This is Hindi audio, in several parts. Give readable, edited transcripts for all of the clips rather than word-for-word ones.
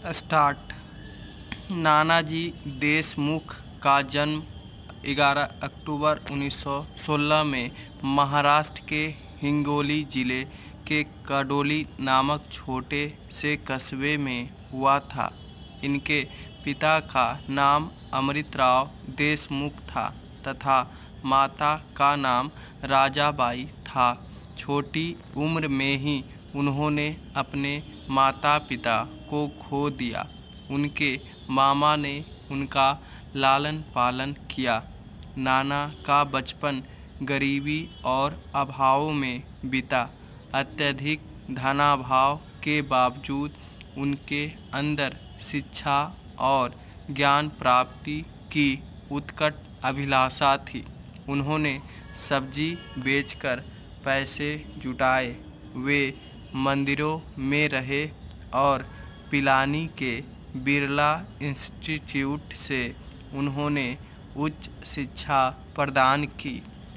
स्टार्ट। नानाजी देशमुख का जन्म 11 अक्टूबर 1916 में महाराष्ट्र के हिंगोली जिले के कडोली नामक छोटे से कस्बे में हुआ था। इनके पिता का नाम अमृतराव देशमुख था तथा माता का नाम राजाबाई था। छोटी उम्र में ही उन्होंने अपने माता पिता को खो दिया। उनके मामा ने उनका लालन पालन किया। नाना का बचपन गरीबी और अभाव में बीता। अत्यधिक धनाभाव के बावजूद उनके अंदर शिक्षा और ज्ञान प्राप्ति की उत्कट अभिलाषा थी। उन्होंने सब्जी बेचकर पैसे जुटाए। वे मंदिरों में रहे और पिलानी के बिरला इंस्टीट्यूट से उन्होंने उच्च शिक्षा प्रदान की।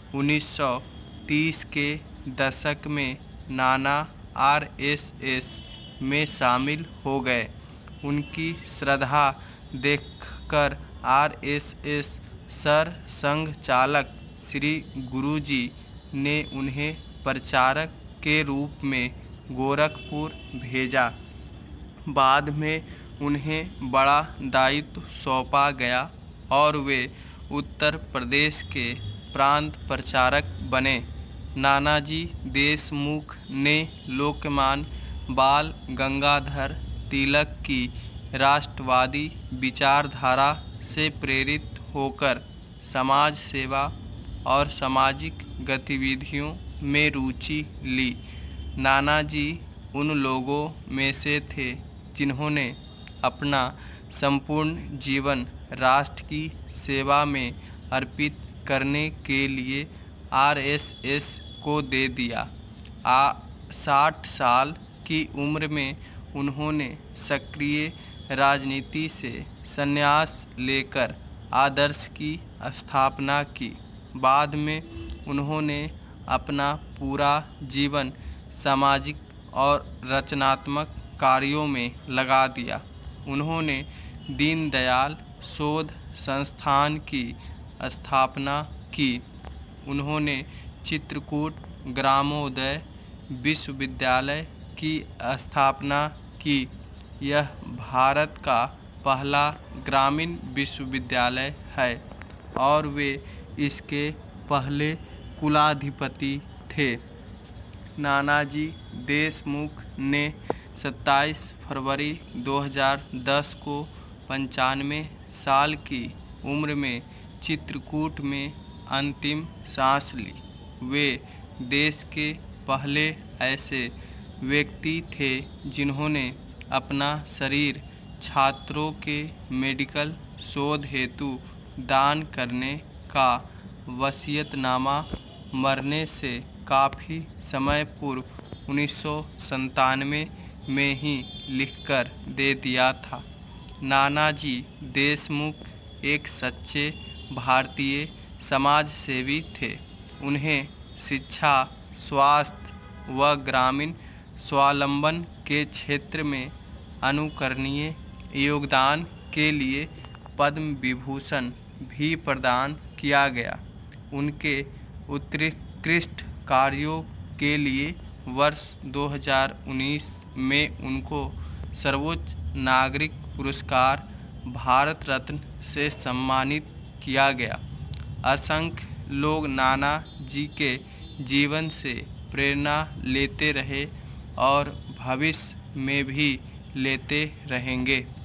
1930 के दशक में नाना आरएसएस में शामिल हो गए। उनकी श्रद्धा देखकर आरएसएस सरसंघ चालक श्री गुरुजी ने उन्हें प्रचारक के रूप में गोरखपुर भेजा। बाद में उन्हें बड़ा दायित्व सौंपा गया और वे उत्तर प्रदेश के प्रांत प्रचारक बने। नानाजी देशमुख ने लोकमान्य बाल गंगाधर तिलक की राष्ट्रवादी विचारधारा से प्रेरित होकर समाज सेवा और सामाजिक गतिविधियों में रुचि ली। नानाजी उन लोगों में से थे जिन्होंने अपना संपूर्ण जीवन राष्ट्र की सेवा में अर्पित करने के लिए आरएसएस को दे दिया। 60 साल की उम्र में उन्होंने सक्रिय राजनीति से संन्यास लेकर आदर्श की स्थापना की। बाद में उन्होंने अपना पूरा जीवन सामाजिक और रचनात्मक कार्यों में लगा दिया। उन्होंने दीनदयाल शोध संस्थान की स्थापना की। उन्होंने चित्रकूट ग्रामोदय विश्वविद्यालय की स्थापना की। यह भारत का पहला ग्रामीण विश्वविद्यालय है और वे इसके पहले कुलाधिपति थे। नानाजी देशमुख ने 27 फरवरी 2010 को 95 साल की उम्र में चित्रकूट में अंतिम सांस ली। वे देश के पहले ऐसे व्यक्ति थे जिन्होंने अपना शरीर छात्रों के मेडिकल शोध हेतु दान करने का वसीयतनामा मरने से काफ़ी समय पूर्व 1997 में ही लिखकर दे दिया था। नानाजी देशमुख एक सच्चे भारतीय समाजसेवी थे। उन्हें शिक्षा, स्वास्थ्य व ग्रामीण स्वावलंबन के क्षेत्र में अनुकरणीय योगदान के लिए पद्म विभूषण भी प्रदान किया गया। उनके उत्कृष्ट कार्यों के लिए वर्ष 2019 में उनको सर्वोच्च नागरिक पुरस्कार भारत रत्न से सम्मानित किया गया। असंख्य लोग नाना जी के जीवन से प्रेरणा लेते रहे और भविष्य में भी लेते रहेंगे।